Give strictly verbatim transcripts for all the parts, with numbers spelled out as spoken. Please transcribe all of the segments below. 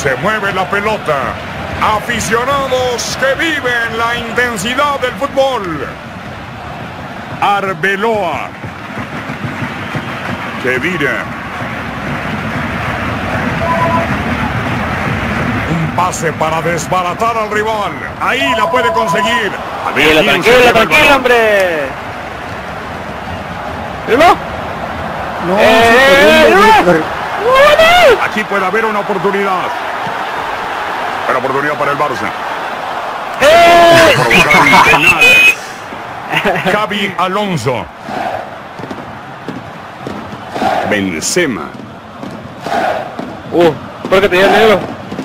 Se mueve la pelota. Aficionados que viven la intensidad del fútbol. Arbeloa. Khedira. Un pase para desbaratar al rival. Ahí la puede conseguir. Tranquilo, tranquilo, tranquilo, hombre. ¿Vino? No, Eh, sí, no. corriendo, Aquí puede haber una oportunidad. Pero oportunidad para el Barça. ¡Eh! Provocar un penal. Xabi Alonso. Benzema. Uh, ¿por qué te dio el negro?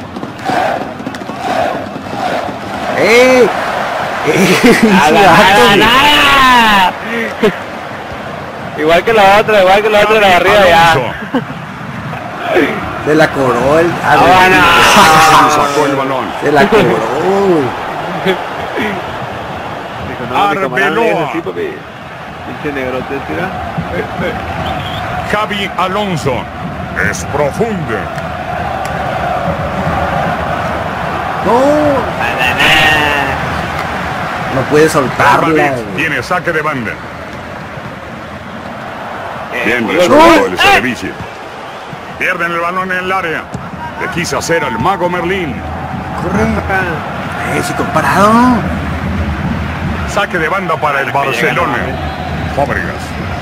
¡Eh! ¡Eh! ¡Nada, nada, nada! Igual que la otra, igual que la otra de la barriga ya. Alonso. Se la cobró el... Ah, bueno. Sacó el balón. Se la cobró. Dijo, no, mi camarada no Arbeloa. es así, papi. Pinche negrote, tira. Xabi Alonso. Es profundo. No, no puede Real soltarla. Madrid güey. tiene saque de banda. Bien Eh, resuelto ¡no! el servicio. Pierden el balón en el área. Le quiso hacer al mago Merlín. Corre. Eh, sí, comparado. Saque de banda para el Barcelona. Fábregas.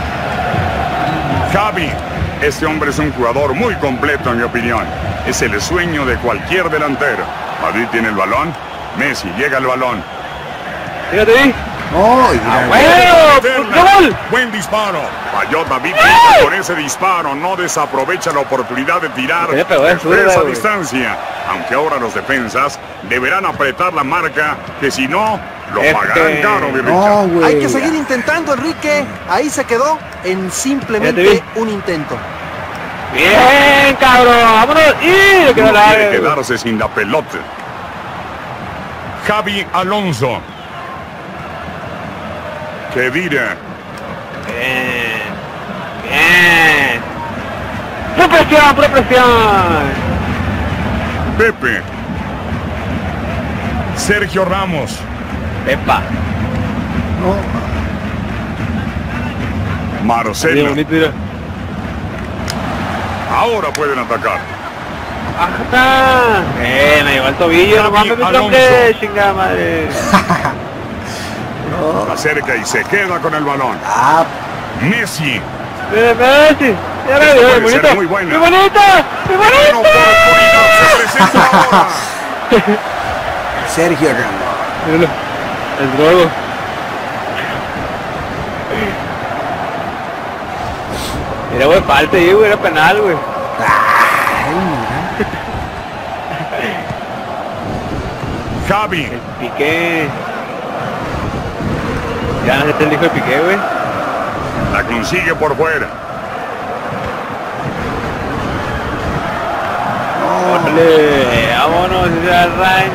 Xavi. Este hombre es un jugador muy completo, en mi opinión. Es el sueño de cualquier delantero. Madrid tiene el balón. Messi llega al balón. Fíjate ahí. No, y ¡Ah, mira, bueno! ¡Gol! Buen disparo. Falló David Villa con ese disparo. No desaprovecha la oportunidad de tirar Le pegó en desde zurda, esa güey. distancia. Aunque ahora los defensas deberán apretar la marca, que si no, lo Este- pagarán caro, mi Richard. no, güey. Hay que seguir intentando, Enrique. Ahí se quedó en Ya te simplemente vi. un intento. ¡Bien, cabrón! ¡Vámonos! ¡Y! Le quedó No la quiere quedarse sin la pelota. Xabi Alonso. Khedira. Bien. Bien. ¡Pura presión, pura presión! Pepe. Sergio Ramos. ¡Epa! No, Bien Marcelo. bonito, mira. Ahora pueden atacar. ¡Ajá! ¡Eh! Me llevó el tobillo, no Xavi mames, mi Alonso. hombre, chingada madre. Se acerca y se queda con el balón. ah, Messi. ¡Mira, Messi! ¡Ya Esto me puede ¡muy ser bonito! muy bueno. ¡Muy bonito! ¡Muy Una bonito! oportunidad se presenta ahora. Sergio Ramos. Míralo, el drogo. Mira, güey, falta ahí, güey, era penal, güey. Ay, mira. Xavi. Piqué. Ya no se el hijo de Piqué, güey. La consigue por fuera. ¡Órale! ¡Vámonos! ¡Ese arranque!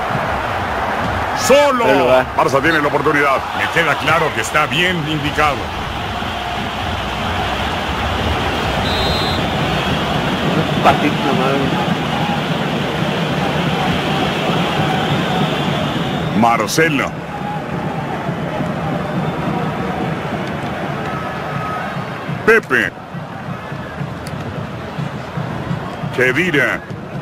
Solo. Pero va. Barça tiene la oportunidad. Me queda claro que está bien indicado. Pasito nomás, güey. Marcelo. Pepe. Khedira.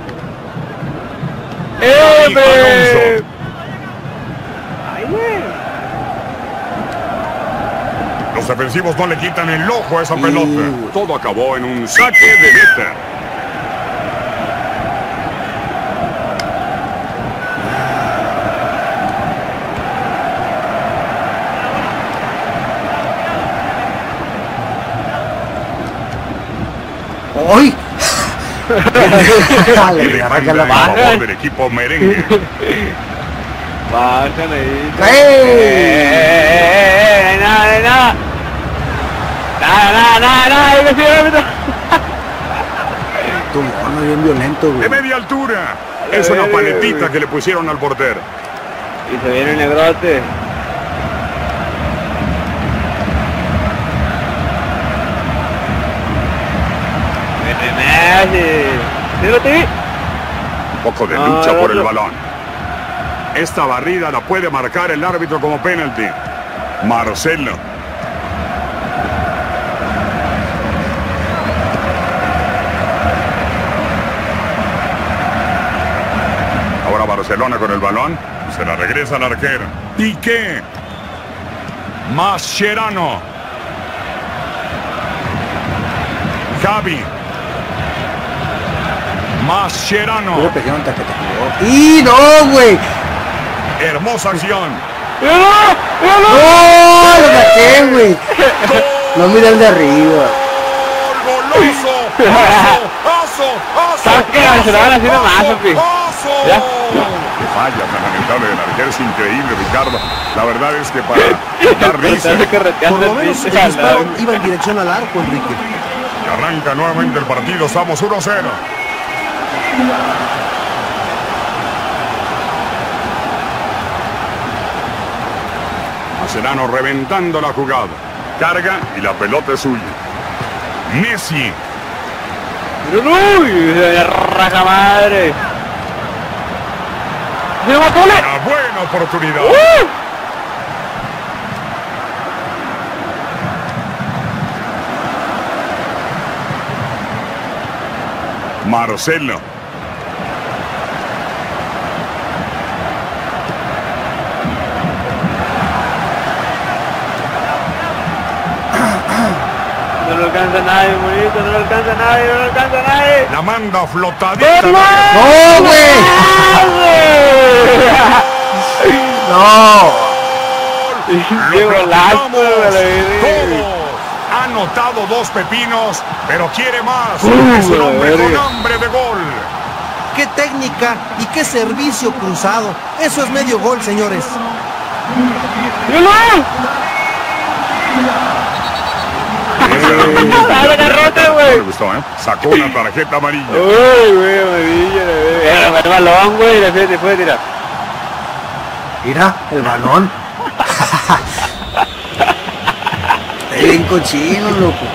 ¡Eh, Xavi Alonso. ¡Ay, güey! Los defensivos no le quitan el ojo a esa Uh. pelota. Todo acabó en un saque de meta. ¡Ay! Y Le de arranca banda la en mano. favor del equipo merengue. Bajan ahí. ¡Ey! ¡Eh, eh, eh! ¡Nada, nada! ¡Nada, nada, nada, nada! ¡Yo que sí, árbitro! Tu mono bien violento, De güey. media altura. Es una paletita que le pusieron al portero. Y se viene el negrote. Messi. Messi. Tírate. poco de No, lucha el por el otro. balón. Esta barrida la puede marcar el árbitro como penalti. Marcelo. Ahora Barcelona con el balón. Se la regresa al arquero. Piqué. Mascherano. Xavi. Mascherano. Yo le pegué un taquete. ¡Y no, güey! Hermosa acción. ¡No! ¡Lo saqué, güey! No mira el de arriba. ¡Goloso! ¡Aso! ¡Aso! Sáquela, se la van haciendo más, papi. ¡Aso! Ya. ¡Qué falla tan lamentable del arquero! Es increíble, Ricardo. La verdad es que para dar risa. Está correteando Por lo el menos el pinche al disparo lado. iba en dirección al arco, Enrique. Y arranca nuevamente el partido. Estamos uno cero. Mascherano reventando la jugada. Carga y la pelota es suya. Messi. ¡Uy! ¡De raja madre! ¡Se mató! Una buena oportunidad. ¡Uh! Marcelo. No lo alcanza nadie, bonito, no lo alcanza nadie, no lo alcanza nadie. La manda flotadita. ¡Gol! ¡No, güey! ¡No! ¡Qué Lo golazo, platicamos güey! todos. Ha anotado dos pepinos, pero quiere más. Uh, es un la hombre con verga. hambre de gol. ¡Qué técnica y qué servicio cruzado! Eso es medio gol, señores. ¡Gol! ¡Dale, garrote, No güey! le gustó, ¿eh? Sacó una tarjeta amarilla. ¡Uy, güey, amarilla! Era el balón, güey, la fíjate, puede tirar. Mira, el balón. Está bien cochino, loco.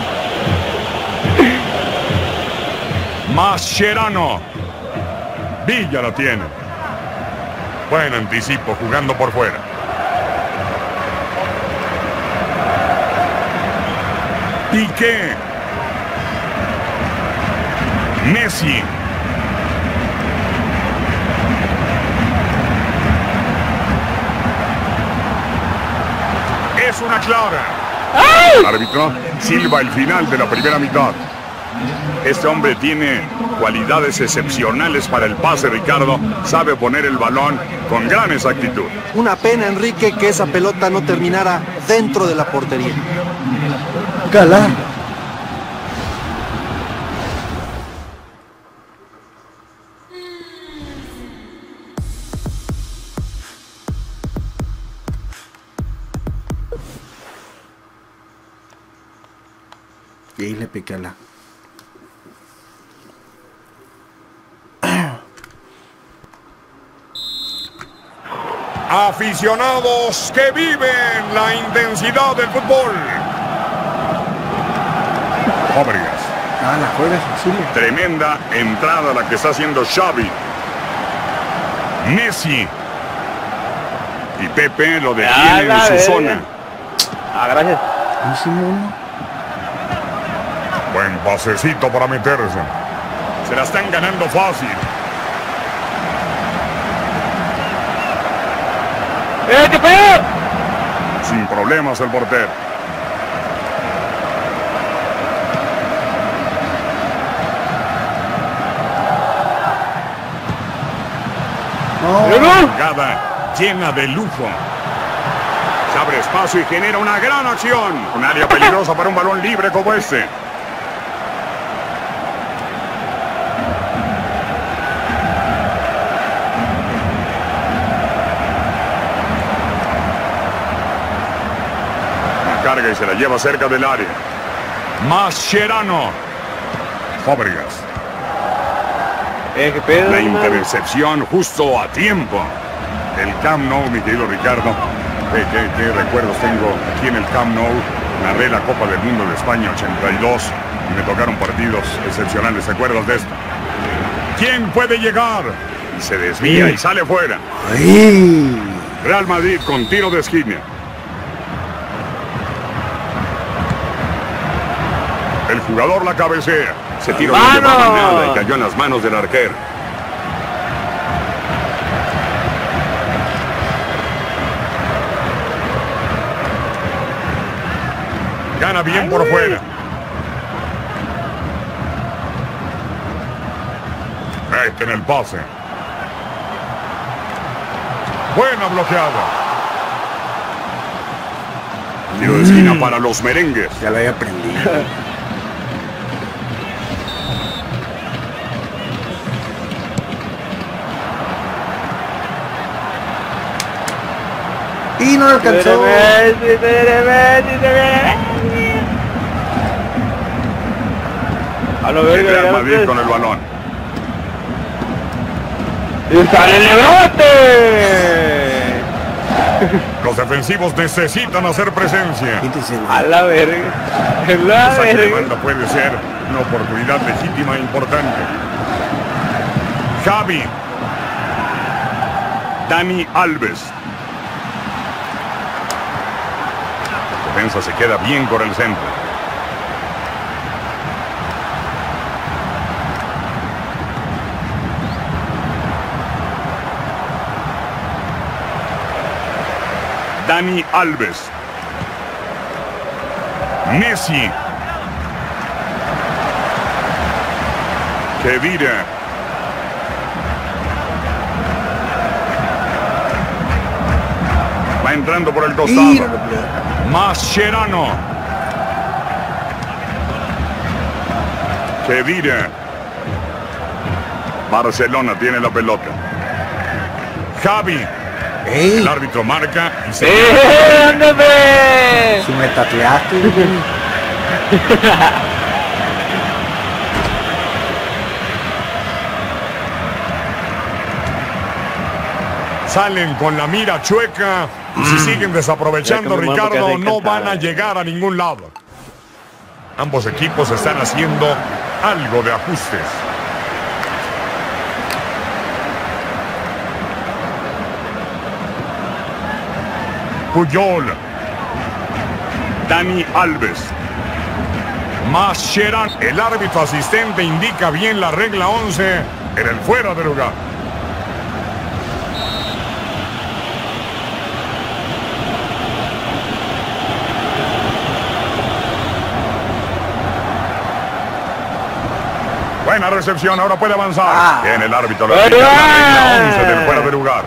Mascherano. Villa la tiene. Buen anticipo jugando por fuera. Piqué. Messi. Es una clara. Árbitro, silba el final de la primera mitad. Este hombre tiene cualidades excepcionales para el pase, Ricardo. Sabe poner el balón con gran exactitud. Una pena, Enrique, que esa pelota no terminara dentro de la portería. Galá. Y ahí le piqué a la. Aficionados que viven la intensidad del fútbol. Fábregas. Ah, la juegas, auxilio. Tremenda entrada la que está haciendo Xavi. Messi. Y Pepe lo detiene Ah, en la su verga. zona. Ah, gracias. Hicimos uno. Buen pasecito para meterse. Se la están ganando fácil. ¡Eh, qué pedo! Sin problemas el portero. No. Jugada llena de lujo. Se abre espacio y genera una gran acción. Un área peligrosa para un balón libre como este. La carga y se la lleva cerca del área. Mascherano. Fábregas. Eh, qué pedo, La hermano. intercepción justo a tiempo. El Camp Nou, mi querido Ricardo. ¿Qué, qué, qué recuerdos tengo aquí en el Camp Nou? Narré la Copa del Mundo de España ochenta y dos y me tocaron partidos excepcionales. ¿Te acuerdas de esto? ¿Quién puede llegar? Y se desvía y sale fuera. Ay. Real Madrid con tiro de esquina. El jugador la cabecea. Se tiró no llevaba nada y cayó en las manos del arquero. Gana bien por fuera. Este en el pase. Buena bloqueada. Tiro de esquina para los merengues. Ya lo había aprendido. Y no alcanzó. A lo El verga, Real ya Madrid lo con el balón. ¡Y sale el rebote! Los defensivos necesitan hacer presencia. Quítese, güey. A la verga. A la El saque de verga. banda puede ser una oportunidad legítima e importante. Xavi. Dani Alves. La defensa se queda bien por el centro. Dani Alves. Messi. Khedira. Va entrando por el Y costado. no lo puede. Mascherano. Khedira. Barcelona tiene la pelota. Xavi. ¡Ey! El árbitro marca y se... ¡Eh, ándame! Si me tatuaste, güey. Salen con la mira chueca y si siguen desaprovechando, Ya que me mando Ricardo, casi no encantada. van a llegar a ningún lado. Ambos equipos están haciendo algo de ajustes. Puyol. Dani Alves. Mascherano. El árbitro asistente indica bien la regla once en el fuera de lugar. Buena recepción, ahora puede avanzar. Ah. Bien, el árbitro le aplica la regla once del fuera de lugar.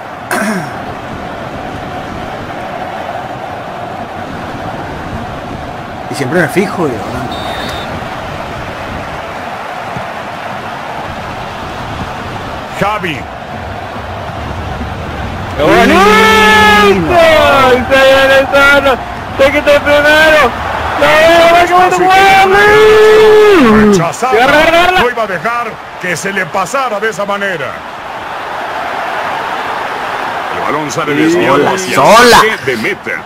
Y siempre me fijo, güey. Xavi. ¡Qué bonito! ¡Se viene el solo! ¡Se quita el primero! ¡No, que va a Rechazada. ¡Agarra, agarra, agarra! No iba a dejar que se le pasara de esa manera. El balón sale desviado Sola, hacia sola. el saque de meta.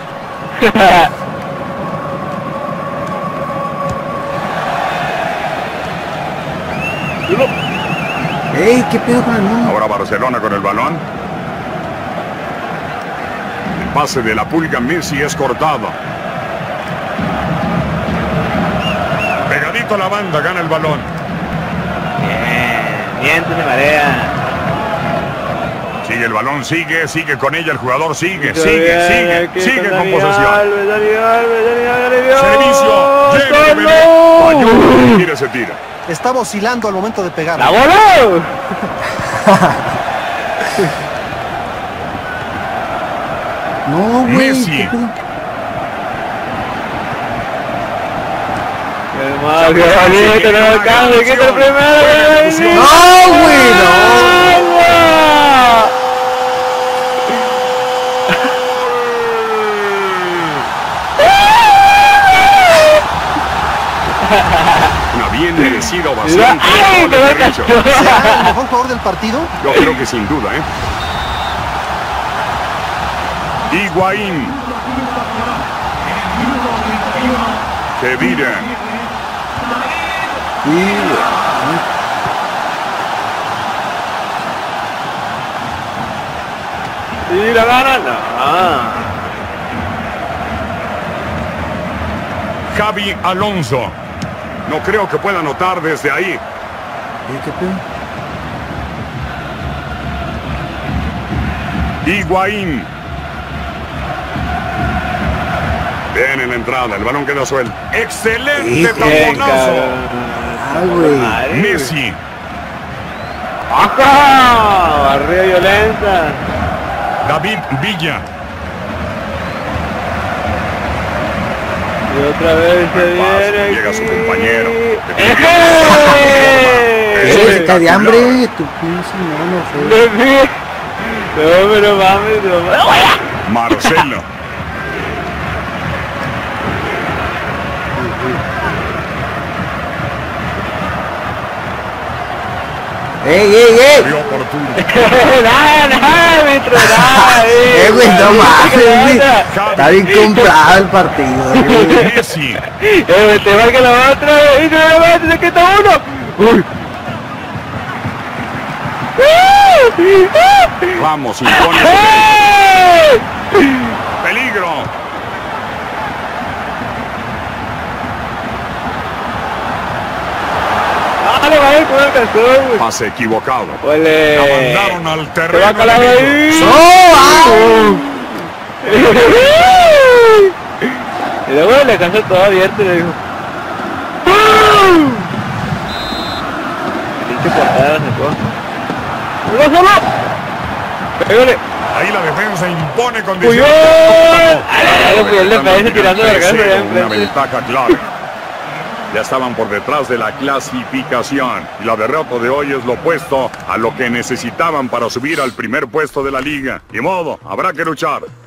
¡Ey! ¿Qué pedo con el mundo? Ahora Barcelona con el balón. El pase de la pulga Messi es cortado. Pegadito a la banda, gana el balón. Bien, viento de marea. Sigue el balón, sigue, sigue con ella, el jugador sigue, Qué sigue, bien, sigue, aquí sigue está con Dani posesión. Alves, Dani Alves, Dani Alves, Servicio, lleno de ¡Solo! Falló, y tira, se tira. Estaba oscilando al momento de pegar. ¡La voló! No, güey. Messi. ¿Qué pedo? ¡Qué mal, qué bonito! ¡No alcanza! ¡Quita el primero! No, güey, no. Una bien merecida ovación. ¡Ay, por qué el derecho. ¿Será el mejor jugador del partido? Yo creo que sin duda, ¿eh? Higuaín. Khedira. Sí, güey. ¿Y la gana? No. Javi Alonso. No creo que pueda anotar desde ahí. ¿Y qué pedo? Higuaín. Bien en la entrada, el balón queda suelto. ¡Excelente Hijo. taponazo! Ay, güey. Madre, Messi. ¡Ajá! Barrida violenta. David Villa. Y otra vez se Buen pase, viene llega aquí. su compañero. ¡Ejé! Ese cae de hambre, tu pinche mano, feo. No, pero mames, no mames. Marcelo. ¡Ey, ey, ey! Muy oportuno. Nada, nada, metro, nada. Eh, güey, no mames, güey. Está bien comprado el partido, güey. Messi. Eh, te marca la otra, y se me va, se quita uno. Uy. Vamos, impone. ¡Eh! Peligro. Ah, le va a ir con el calzón, güey. Pase equivocado. Ole. La mandaron al Se va a terreno calar enemigo. ahí. ¡Oh, Y luego le alcanzó todo abierto y le dijo. Pinche portada sacó. ¡No solo! ¡Pégale! Ahí la defensa impone ¡Puyol! condiciones. ¡Ay, Puyol le parece tirando de cabeza allá Una enfrente! ventaja clave. Ya estaban por detrás de la clasificación. Y la derrota de hoy es lo opuesto a lo que necesitaban para subir al primer puesto de la liga. Ni modo, habrá que luchar.